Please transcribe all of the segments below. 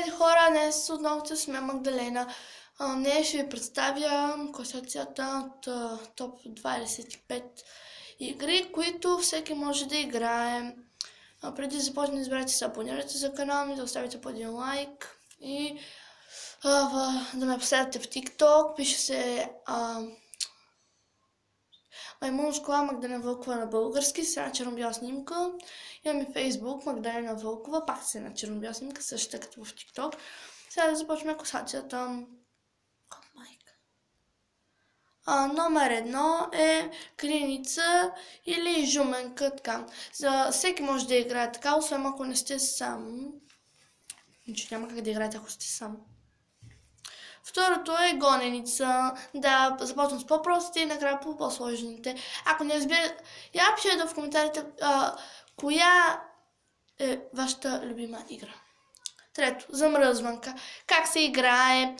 Здравейте хора, днес отново с мен Магдалена. Днес ще ви представя класацията от топ 25 игри, които всеки може да играе. Преди да започне, изберете се абонирате за канала ми, да оставите по един лайк и да ме последвате в TikTok. Пише се Маймун школа Магдалена Вълкова на български, с една черно-бяла снимка. Имаме Facebook Магдалена Вълкова, пак с една черно-бяла снимка, същата като в TikTok. Сега да започваме класацията. Номер 1 е криеница или жуменка. Така. За всеки може да играе така, освен ако не сте сам. Няма как да играете, ако сте сам. Второто е гоненица. Да, започвам с по-простите и накрая по по-сложните. Ако не разбирате, я пишете в коментарите коя е вашата любима игра. Трето, замръзванка. Как се играе?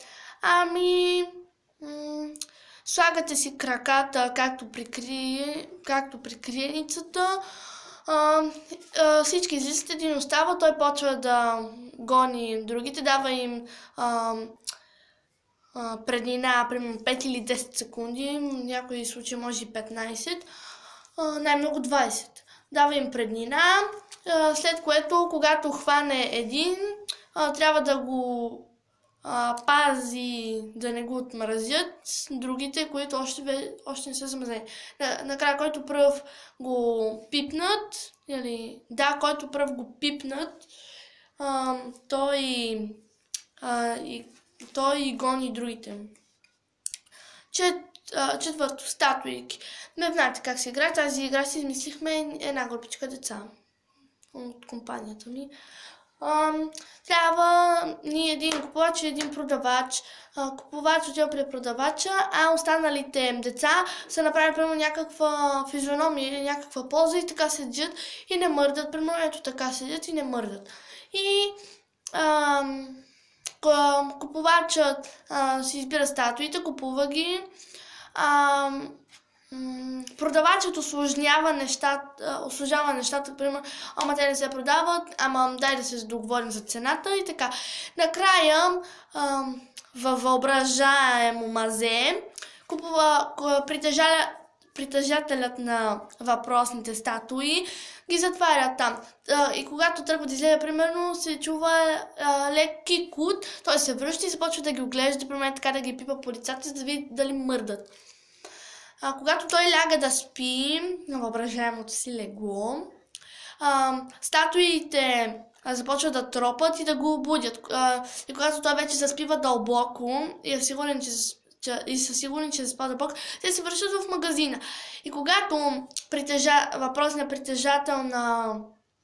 Слагате си краката, както при криеницата. Всички излизат, един остава, той почва да гони другите, дава им преднина, примерно 5 или 10 секунди, в някои случаи може и 15, най-много 20. Дава им преднина, след което, когато хване един, трябва да го пази, да не го отмразят другите, които още не са замразени. Накрая, който пръв го пипнат, който пръв го пипнат, той гони другите. Четвърто, статуйки. Не знаете как се играе. Тази игра си измислихме една групичка деца от компанията ми. Трябва ни един купувач и един продавач. Купувач отива при продавача, а останалите деца са направили примерно някаква физиономия или някаква поза и така седят и не мърдат. Примерно ето така седят и не мърдат. И купувачът си избира статуите, купува ги. Продавачът усложнява нещата, примерно, ама те не се продават, ама дай да се договорим за цената и така. Накрая, във въображаемо мазе, притежателят на въпросните статуи ги затваря там. И когато тръгва да излезе, примерно, се чува лек кикут, той се връща и започва да ги оглежда, примерно така да ги пипа по лицата, за да види дали мърдат. Когато той ляга да спи на въображаемото си легло, статуите започват да тропат и да го будят. И когато той вече заспива дълбоко и е сигурен, са сигурни, че заспа дълбоко, те се връщат в магазина. И когато въпросният притежател на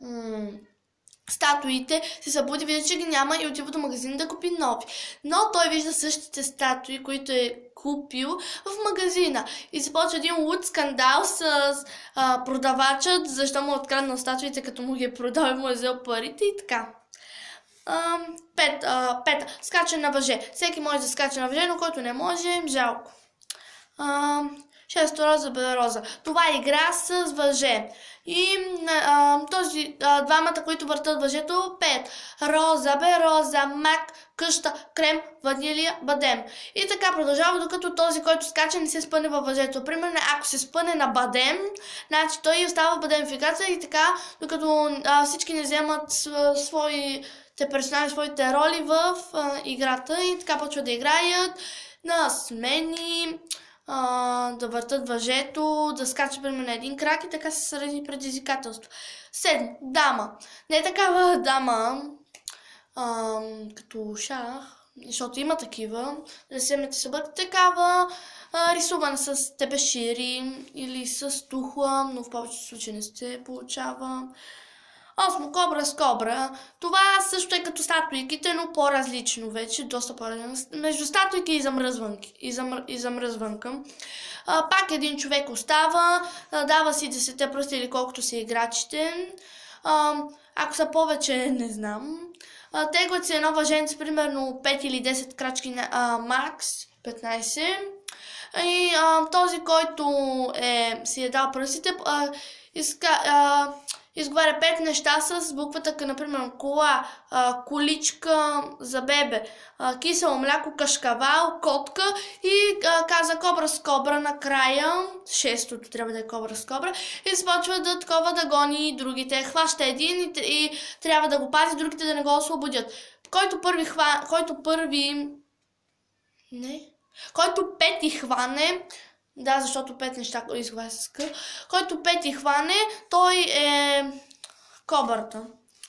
статуите се събуди, вижда, че ги няма и отива до магазина да купи нови. Но той вижда същите статуи, които е купил в магазина. И започва един луд скандал с продавачът, защо му откраднал статуите, като му ги е продал и му е взел парите и така. Пета. Скачане на въже. Всеки може да скача на въже, но който не може, жалко. Шесто, роза бе роза. Това е игра с въже. И двамата, които въртат въжето, пеят. Роза бе роза, мак, къща, крем, ванилия, бадем. И така продължава, докато този, който скача, не се спъне във въжето. Примерно, ако се спъне на бадем, значи той остава бадемификация и така, докато всички не вземат своите персонали, своите роли в играта и така почват да играят на смени, да въртат въжето, да скачат примерно на един крак и така се сради предизвикателство. 7. Дама. Не е такава дама, като шах, защото има такива, да вземете се бъркат, такава рисувана с тебешири или с тухла, но в повечето случаи не се получава. 8. Кобра с кобра. Това също е като статуйките, но по-различно вече, доста по-различно. Между статуйки и замръзванка. Пак един човек остава, дава си 10 пръста или колкото са играчите. Ако са повече, не знам. Теглят си едно въженце, примерно 5 или 10 крачки на макс, 15. И този, който си е дал пръстите, изговаря 5 неща с буквата К, например кола, количка за бебе, кисело мляко, кашкавал, котка и каза кобра с кобра накрая, шестото трябва да е кобра с кобра, и започва да гони другите. Хваща един и трябва да го пази, другите да не го освободят. Който пети хване, да, защото 5 неща изговаря с К. Който пети хване, той е кобрата.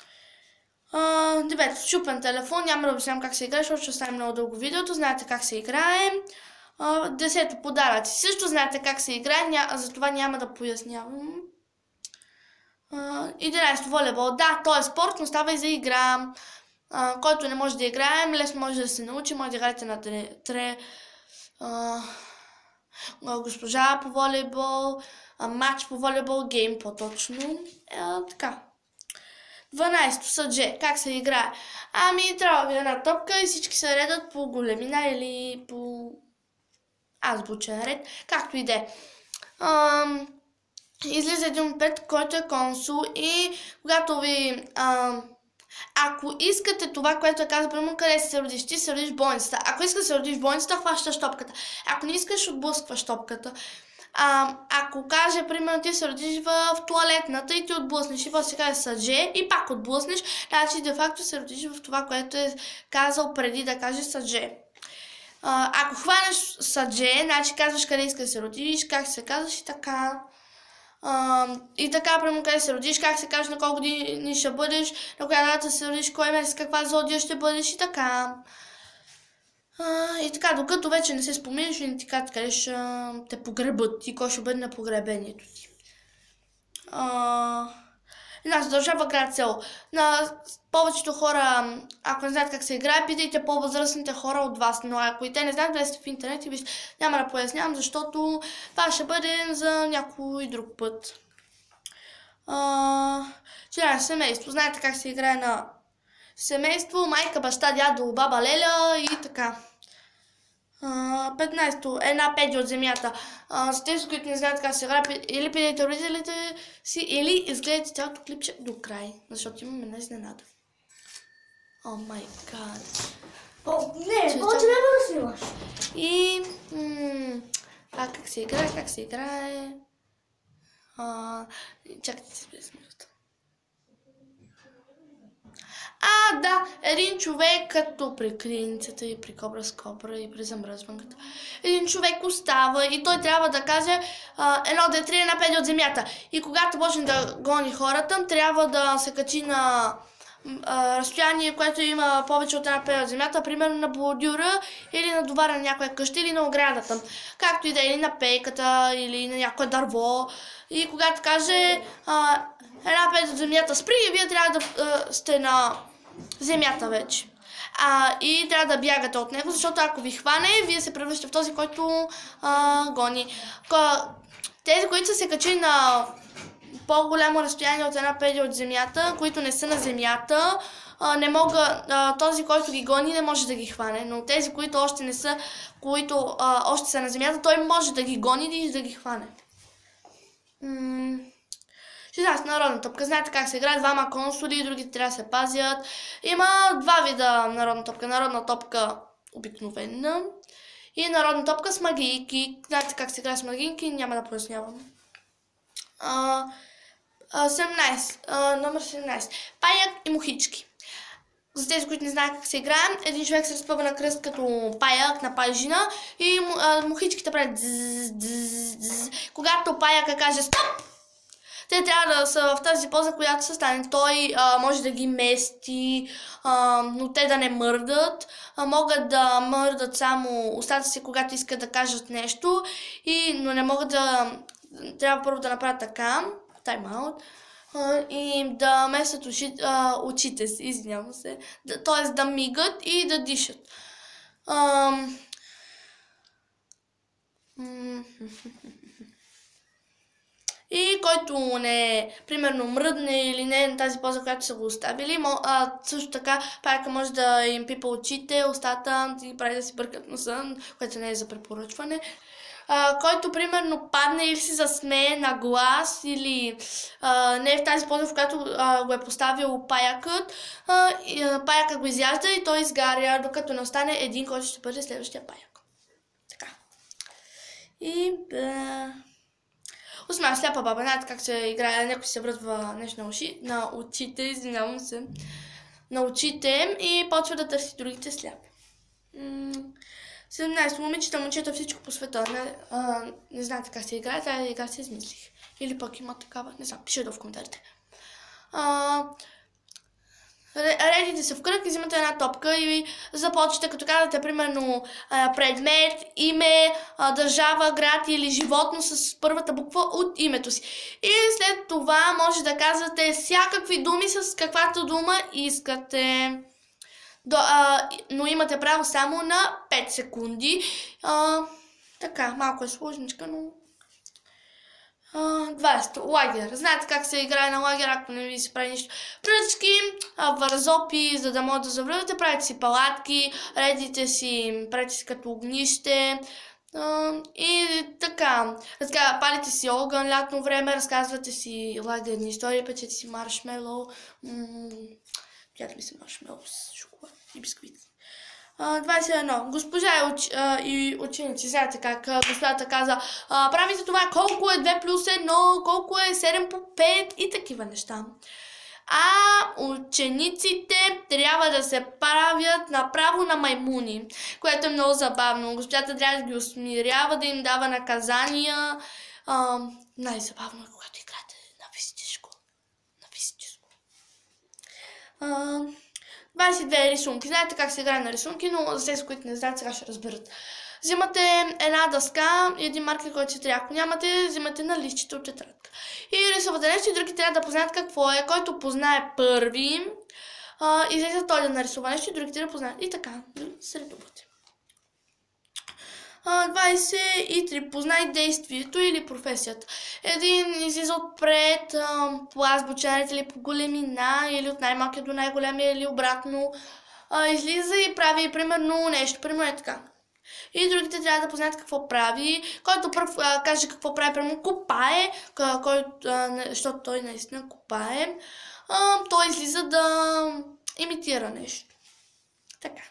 9. Чупен телефон. Няма да обяснявам как се играе, защото ще стане много дълго видеото. Знаете как се играе. 10. Подаръци. Също знаете как се играе, затова няма да пояснявам. 11. Волейбол. Да, то е спорт, но става и за игра. Който не може да играем, лесно може да се научи. Може да играете на госпожа по волейбол, матч по волейбол, гейм по-точно. Така. 12. Съдже. Как се играе? Трябва да една топка и всички се редат по големина или по азбучен ред. Както и да е. Излиза един пет, който е консул и когато ви... ако искате това, което каза, примерно къде се родиш, ти се родиш в болницата. Ако искаш да се родиш в болницата, хващаш топката. Ако не искаш, отблъскваш топката. Ако каже, примерно, ти се родиш в туалетната и ти отблъснеш и после каже съдже и пак отблъснеш, значи де факто се родиш в това, което е казал преди да каже съдже. Ако хванеш съдже, значи казваш къде искаш да се родиш, как се казваш и така. И така, прямо къде се родиш, как се кажеш, на колко години ще бъдеш, на коя дата се родиш, кой месец, каква зодия ще бъдеш и така. И така, докато вече не се спомниш, и не ти кажат къде ще те погребат и кой ще бъде на погребението ти. Една задължава град село. На повечето хора, ако не знаят как се играе, питайте по-възрастните хора от вас, но ако и те не знаят, влезте в интернет и вижте, няма да пояснявам, защото това ще бъде за някой друг път. Семейство. Знаете как се играе на семейство, майка, баща, дядо, баба, леля и така. 15. Една педи от земята. За тези, които не знаят как се играе, или питайте родителите си, или изгледайте цялото клипче до край, защото имаме една изненада. О май гад. Не, повече няма да снимаш. И... как се играе, чакайте си без минута. Да, един човек, като при криницата и при кобра с кобра и при замръзванката. Един човек остава и той трябва да каже 1, 2, 3, 1 педи от земята. И когато почне да гони хората, трябва да се качи на разстояние, което има повече от 1 педи от земята, примерно на бордюра или на довара на някоя къща или на оградата. Както и да е, или на пейката, или на някое дърво. И когато каже 1 педи от земята спри, вие трябва да сте на земята вече. И трябва да бягате от него, защото ако ви хване, вие се превръщате в този, който гони. Тези, които са се качили на по-голямо разстояние от 1 педи от земята, които не са на земята, този, който ги гони, не може да ги хване. Но тези, които още не са, които още са на земята, той може да ги гони и да ги хване. 16. Народна топка. Знаете как се играе? 2 консули, другите трябва да се пазят. Има 2 вида народна топка. Народна топка обикновена и народна топка с магийки. Знаете как се играе с магийки? Няма да пояснявам. 17. Номер 17. Паяк и мухички. За тези, които не знаят как се играе, един човек се разпъва на кръст като паяк на пайжина и мухичките правят дзззззз. Когато паяка каже стоп, те трябва да са в тази поза, която са стане. Той може да ги мести, но те да не мърдат. Могат да мърдат само устата си, когато искат да кажат нещо, но не могат да... Трябва първо да направят така, тайм-аут, и да местят очите си, извинявам се. Т.е. да мигат и да дишат. И който не, примерно, мръдне или не на тази поза, която са го оставили, също така паяка може да им пипа очите, устата и прави да си бъркат носа, което не е за препоръчване. който примерно падне или се засмее на глас, или не е в тази поза, в която го е поставил паякът, паякът го изяжда и той изгаря, докато не остане един, който ще бъде следващия паяк. Така. И Осмая сляпа баба, знаете как се играе, някой се връзва нещо на очите, извинявам се, на очите и почва да търси другите сляпи. 17 момичета, всичко по света. Не знаете как се играе, тази игра се измислих. Или пък има такава, не знам, пишете в коментарите. Редите се в кръг и взимате една топка и започвате, като казвате примерно предмет, име, държава, град или животно с първата буква от името си. И след това може да казвате всякакви думи с каквато дума искате. Но имате право само на 5 секунди. Така, малко е сложничка, но... 20. Лагер. Знаете как се играе на лагер, ако не ви се прави нищо. Пръчки, вързопи, за да може да завръвате, правите си палатки, правите си като огнище. И така, палите си огън лятно време, разказвате си лагерни истории, печете си маршмелоу. Приятели си маршмелоу с шоколад и бисквит. 21. Госпожа и ученици. Знаете как господата каза, правите това, колко е 2 плюс 1, колко е 7 по 5 и такива неща. А учениците трябва да се правят направо на маймуни, което е много забавно. Госпожата трябва да ги усмирява, да им дава наказания. Най-забавно е, когато играете на физическо. 22 рисунки. Знаете как се играе на рисунки, но за тези, които не знаят, сега ще разберат. Взимате една дъска и един маркер, който си трябва. Ако нямате, взимате на листчето от тетрадка. И рисувате нещо и други трябва да познаят какво е. Който познае първи, излезе той да нарисува нещо и другите да познаят. И така, се редувате. 23. Познай действието или професията. Един излиза отпред по азбучен ред или по големина, или от най-малкия до най-големия, или обратно. Излиза и прави примерно нещо. Примерно е така. И другите трябва да познаят какво прави. Който първ каже какво прави, примерно копае, защото той наистина копае, той излиза да имитира нещо. Така.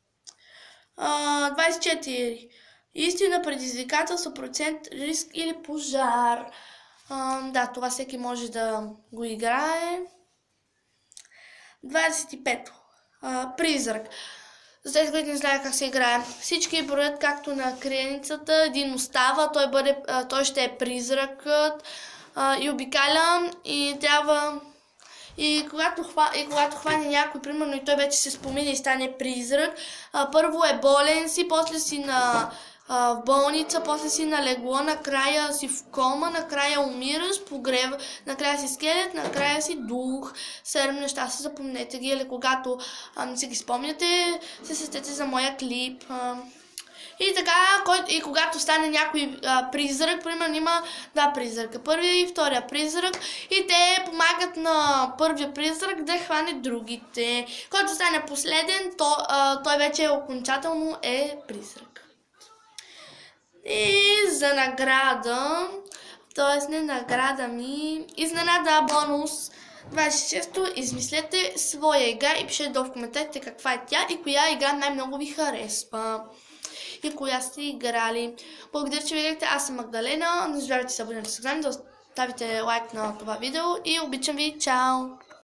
24. Истина, предизвикателство, процент, риск или пожар. Да, това всеки може да го играе. 25. Призрак. За тези, които не знаят как се играе. Всички броят както на криеницата. Един остава, той ще е призракът и обикаля и трябва... И когато хване някой, примерно, и той вече се спомени и стане призрак, първо е болен си, после си в болница, после си на легло, накрая си в кома, накрая умираш, погреба, накрая си скелет, накрая си дух. 7 неща се запомнете ги, или когато си ги спомняте, се сетете за моя клип. И така, когато стане някой призрак, примерно има 2 призрака, първия и втория призрак, и те помагат на първия призрак да хване другите. Който стане последен, той вече окончателно е призрак. И за награда, т.е. не награда ми, изненада бонус. 26-то, измислете своя игра и пишете долу в коментарите каква е тя и коя игра най-много ви харесва. И коя сте играли. Благодаря, че видяхте. Аз съм Магдалена. Не забравяйте да се абонирате с канала, да оставите лайк на това видео и обичам ви. Чао!